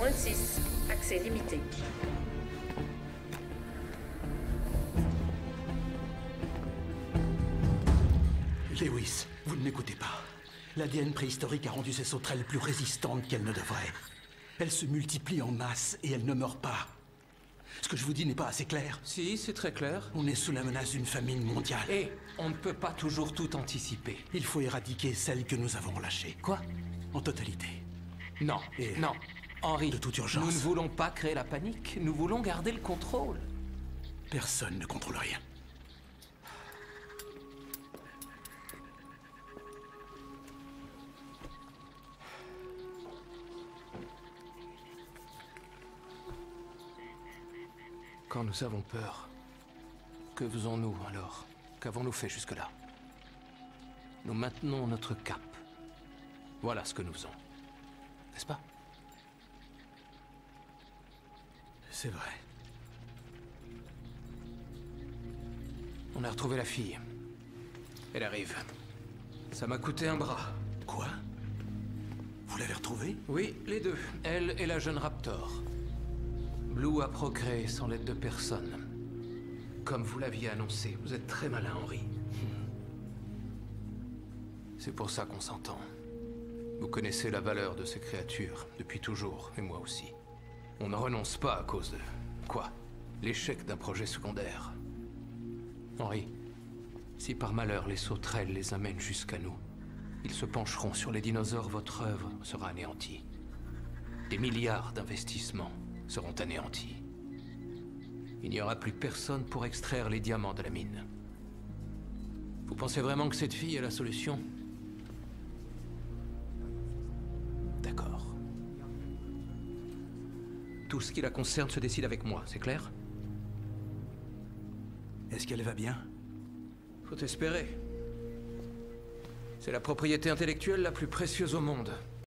6, accès limité. Lewis, vous ne m'écoutez pas. L'ADN préhistorique a rendu ces sauterelles plus résistantes qu'elles ne devraient. Elles se multiplient en masse et elles ne meurent pas. Ce que je vous dis n'est pas assez clair. Si, c'est très clair. On est sous la menace d'une famine mondiale. Et on ne peut pas toujours tout anticiper. Il faut éradiquer celles que nous avons relâchées. Quoi? En totalité. Non, Et non. Henri, de toute urgence. nous ne voulons pas créer la panique. Nous voulons garder le contrôle. Personne ne contrôle rien. Quand nous avons peur, que faisons-nous alors? Qu'avons-nous fait jusque-là? Nous maintenons notre cap. Voilà ce que nous faisons. N'est-ce pas? C'est vrai. On a retrouvé la fille. Elle arrive. Ça m'a coûté un bras. Quoi? Vous l'avez retrouvée? Oui, les deux. Elle et la jeune Raptor. Blue a procréé sans l'aide de personne. Comme vous l'aviez annoncé, vous êtes très malin, Henri. C'est pour ça qu'on s'entend. Vous connaissez la valeur de ces créatures, depuis toujours, et moi aussi. On ne renonce pas à cause de... quoi? L'échec d'un projet secondaire. Henri, si par malheur les sauterelles les amènent jusqu'à nous, ils se pencheront sur les dinosaures, votre œuvre sera anéantie. Des milliards d'investissements seront anéantis. Il n'y aura plus personne pour extraire les diamants de la mine. Vous pensez vraiment que cette fille est la solution? D'accord. Tout ce qui la concerne se décide avec moi, c'est clair? Est-ce qu'elle va bien? Faut espérer. C'est la propriété intellectuelle la plus précieuse au monde.